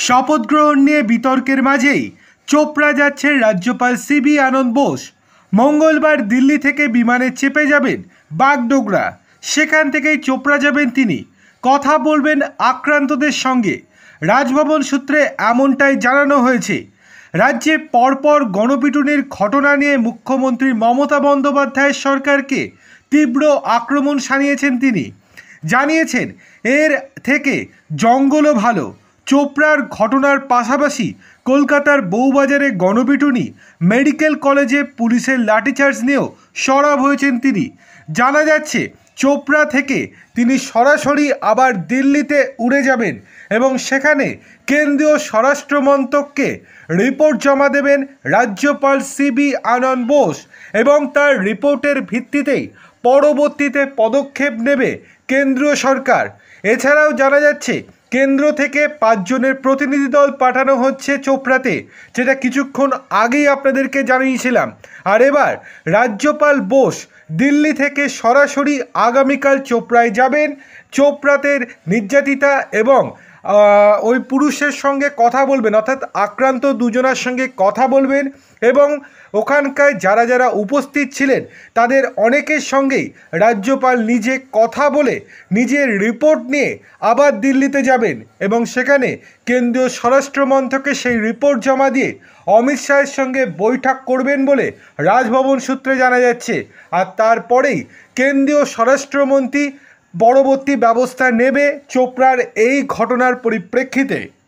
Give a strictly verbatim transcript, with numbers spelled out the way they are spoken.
শপথ গ্রহণ নিয়ে বিতর্কের মাঝেই চোপড়া যাচ্ছেন রাজ্যপাল সিবি আনন্দ বোস। মঙ্গলবার দিল্লি থেকে বিমানে চেপে যাবেন বাগডোগরা, সেখান থেকেই চোপড়া যাবেন তিনি। কথা বলবেন আক্রান্তদের সঙ্গে। রাজভবন সূত্রে এমনটাই জানানো হয়েছে। রাজ্যে পরপর গণপিটুনির ঘটনা নিয়ে মুখ্যমন্ত্রী মমতা বন্দ্যোপাধ্যায়ের সরকারকে তীব্র আক্রমণ শানিয়েছেন তিনি। জানিয়েছেন এর থেকে জঙ্গলও ভালো। চোপড়ার ঘটনার পাশাপাশি কলকাতার বউবাজারে গণপিটুনি, মেডিকেল কলেজে পুলিশের লাঠিচার্জ নিয়েও সরব হয়েছেন তিনি। জানা যাচ্ছে চোপড়া থেকে তিনি সরাসরি আবার দিল্লিতে উড়ে যাবেন এবং সেখানে কেন্দ্রীয় স্বরাষ্ট্র মন্ত্রককে রিপোর্ট জমা দেবেন রাজ্যপাল সিবি আনন্দ বোস এবং তার রিপোর্টের ভিত্তিতেই পরবর্তীতে পদক্ষেপ নেবে কেন্দ্রীয় সরকার। এছাড়াও জানা যাচ্ছে কেন্দ্র থেকে পাঁচজনের প্রতিনিধি দল পাঠানো হচ্ছে চোপড়াতে, যেটা কিছুক্ষণ আগেই আপনাদেরকে জানিয়েছিলাম। আর এবার রাজ্যপাল বোস দিল্লি থেকে সরাসরি আগামীকাল চোপড়ায় যাবেন। চোপড়াতে নির্যাতিতা এবং ওই পুরুষের সঙ্গে কথা বলবেন, অর্থাৎ আক্রান্ত দুজনের সঙ্গে কথা বলবেন এবং ওখানকার যারা যারা উপস্থিত ছিলেন তাদের অনেকের সঙ্গেই রাজ্যপাল নিজে কথা বলে নিজের রিপোর্ট নিয়ে আবার দিল্লিতে যাবেন এবং সেখানে কেন্দ্রীয় স্বরাষ্ট্র মন্ত্রকে সেই রিপোর্ট জমা দিয়ে অমিত শাহের সঙ্গে বৈঠক করবেন বলে রাজভবন সূত্রে জানা যাচ্ছে। আর তারপরেই কেন্দ্রীয় স্বরাষ্ট্রমন্ত্রী পরবর্তী ব্যবস্থা নেবে চোপড়ার এই ঘটনার পরিপ্রেক্ষিতে।